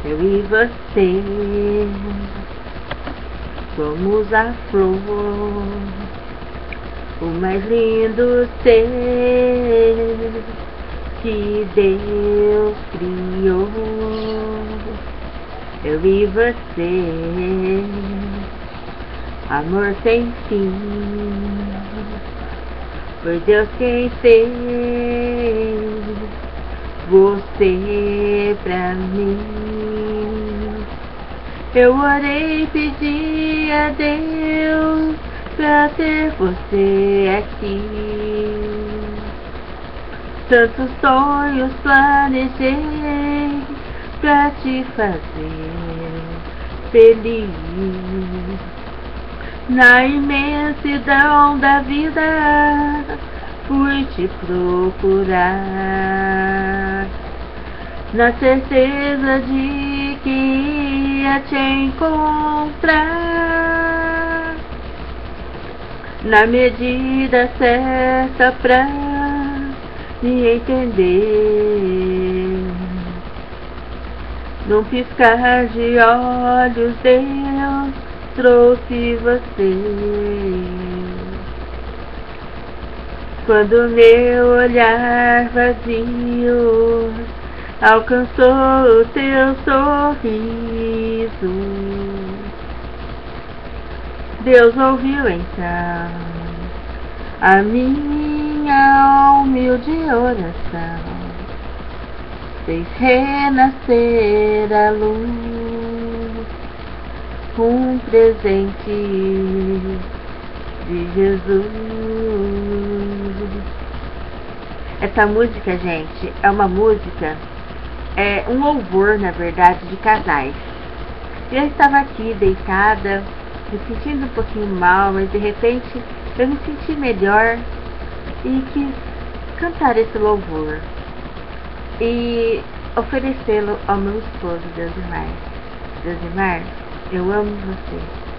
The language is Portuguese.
Eu e você somos a flor, o mais lindo ser que Deus criou. Eu e você, amor sem fim, foi Deus quem fez você pra mim. Eu orei e pedi a Deus pra ter você aqui. Tantos sonhos planejei pra te fazer feliz. Na imensidão da vida fui te procurar, na certeza de que ia te encontrar, na medida certa pra me entender. Num piscar de olhos Deus trouxe você. Quando meu olhar vazio alcançou o teu sorriso, Deus ouviu então a minha humilde oração, fez renascer a luz, um presente de Jesus. Essa música, gente, é uma música, é um louvor, na verdade, de casais. Eu estava aqui deitada, me sentindo um pouquinho mal, mas de repente eu me senti melhor e quis cantar esse louvor e oferecê-lo ao meu esposo, Deusmar. Deusmar, eu amo você.